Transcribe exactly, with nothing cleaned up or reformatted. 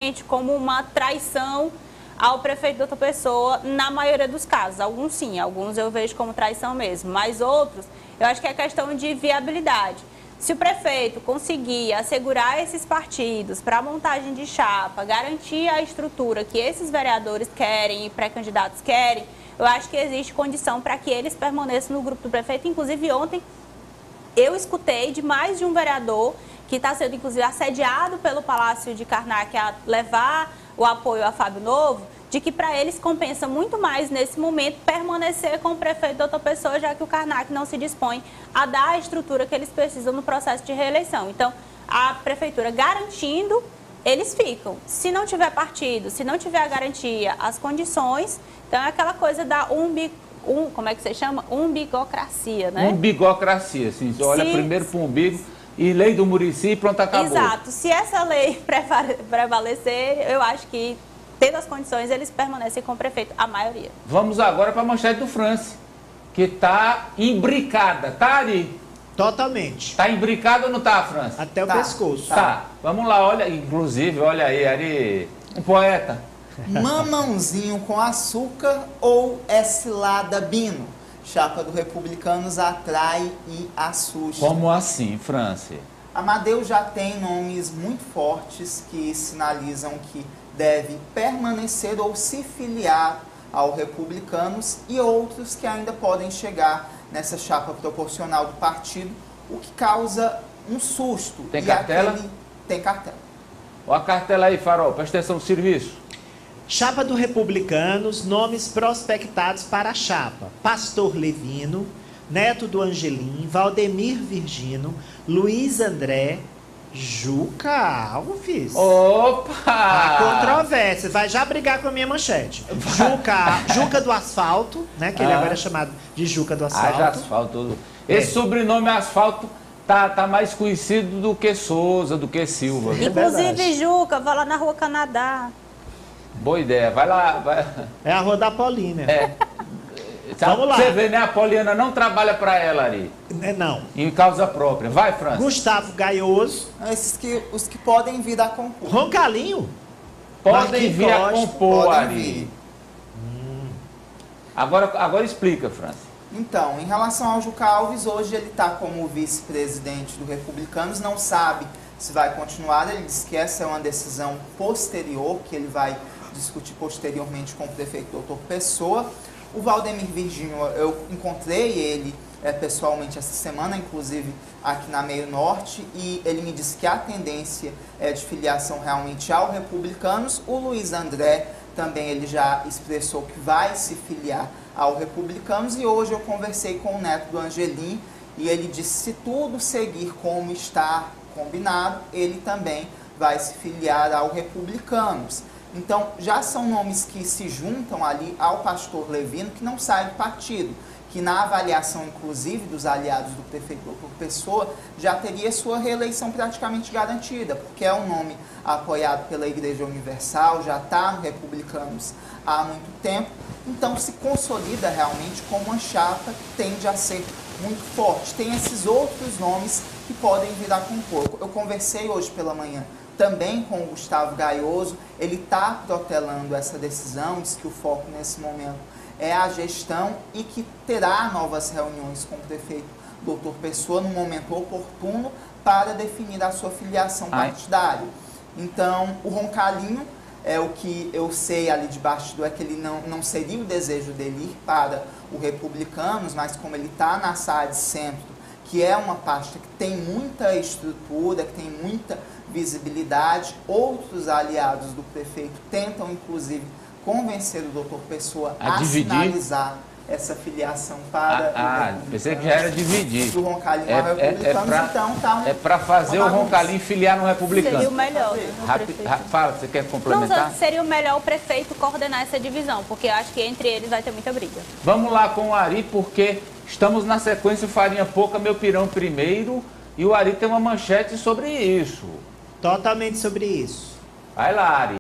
como uma traição ao prefeito doutor Pessoa, na maioria dos casos. Alguns sim, alguns eu vejo como traição mesmo, mas outros eu acho que é questão de viabilidade. Se o prefeito conseguir assegurar esses partidos para a montagem de chapa, garantir a estrutura que esses vereadores querem e pré-candidatos querem, eu acho que existe condição para que eles permaneçam no grupo do prefeito. Inclusive ontem eu escutei de mais de um vereador que está sendo, inclusive, assediado pelo Palácio de Karnak a levar o apoio a Fábio Novo, de que para eles compensa muito mais, nesse momento, permanecer com o prefeito doutor Pessoa, já que o Karnak não se dispõe a dar a estrutura que eles precisam no processo de reeleição. Então, a prefeitura garantindo, eles ficam. Se não tiver partido, se não tiver a garantia, as condições, então é aquela coisa da umbi, um, como é que você chama? Umbigocracia, né? Umbigocracia, assim, você olha se... primeiro para o umbigo. E lei do Murici e pronto, acabou. Exato. Se essa lei prevalecer, eu acho que, tendo as condições, eles permanecem com o prefeito, a maioria. Vamos agora para a manchete do France, que está imbricada, tá, Ari? Totalmente. Está imbricada ou não está, France? Até o tá, pescoço. Tá. tá, vamos lá, olha, inclusive, olha aí, Ari, um poeta. Mamãozinho com açúcar ou é cilada Bino? Chapa do Republicanos atrai e assusta. Como assim, France? Amadeu já tem nomes muito fortes que sinalizam que deve permanecer ou se filiar ao Republicanos e outros que ainda podem chegar nessa chapa proporcional do partido, o que causa um susto. Tem e cartela? Aquele... Tem cartela. Olha a cartela aí, Farol, presta atenção no serviço. Chapa do Republicanos, nomes prospectados para a chapa: Pastor Levino, Neto do Angelim, Valdemir Virgino, Luiz André, Juca Alves. Opa! A controvérsia, vai já brigar com a minha manchete. Juca, Juca do Asfalto, né? Que ele ah. agora é chamado de Juca do Asfalto. Ah, já asfalto. Esse é. sobrenome Asfalto tá, tá mais conhecido do que Souza, do que Silva. É Inclusive, Juca, vai lá na Rua Canadá. Boa ideia, vai lá. Vai... É a Rua da Paulina. É. Vamos lá. Você vê, né? A Poliana não trabalha para ela ali. É, não. Em causa própria. Vai, França. Gustavo Gaioso. Esses que, os que podem vir a compor. Roncalhinho. Podem vir a compor, Ari. Hum. Agora, agora explica, França. Então, em relação ao Juca Alves, hoje ele está como vice-presidente do Republicanos, não sabe se vai continuar. Ele diz que essa é uma decisão posterior, que ele vai discutir posteriormente com o prefeito doutor Pessoa. O Valdemir Virgínio, eu encontrei ele é, pessoalmente essa semana, inclusive aqui na Meio Norte, e ele me disse que a tendência é de filiação realmente ao Republicanos. O Luiz André também ele já expressou que vai se filiar ao Republicanos, e hoje eu conversei com o Neto do Angelim e ele disse que se tudo seguir como está combinado, ele também vai se filiar ao Republicanos. Então, já são nomes que se juntam ali ao pastor Levino, que não sai do partido, que na avaliação, inclusive, dos aliados do prefeito doutor Pessoa, já teria sua reeleição praticamente garantida, porque é um nome apoiado pela Igreja Universal, já está no Republicanos há muito tempo, então se consolida realmente como uma chapa que tende a ser muito forte. Tem esses outros nomes que podem vir a compor. Eu conversei hoje pela manhã também com o Gustavo Gaioso, ele está protelando essa decisão, diz que o foco nesse momento é a gestão e que terá novas reuniões com o prefeito doutor Pessoa no momento oportuno para definir a sua filiação partidária. Então, o Roncalhinho, é o que eu sei ali de bastidor, é que ele não, não seria o desejo dele ir para o Republicanos, mas como ele está na S A D Centro, que é uma pasta que tem muita estrutura, que tem muita visibilidade, outros aliados do prefeito tentam, inclusive, convencer o doutor Pessoa a, a sinalizar essa filiação para ah, ah, pensei que já era dividir. Do Roncalhinho é, ao Republicanos, é, é pra, então tá um, É para fazer o Roncalhinho filiar no Republicano. Seria o melhor. Rapi, fala, você quer complementar? Não, seria o melhor o prefeito coordenar essa divisão, porque eu acho que entre eles vai ter muita briga. Vamos lá com o Ari, porque estamos na sequência Farinha Pouca, Meu Pirão primeiro, e o Ari tem uma manchete sobre isso. Totalmente sobre isso. Vai lá, Ari.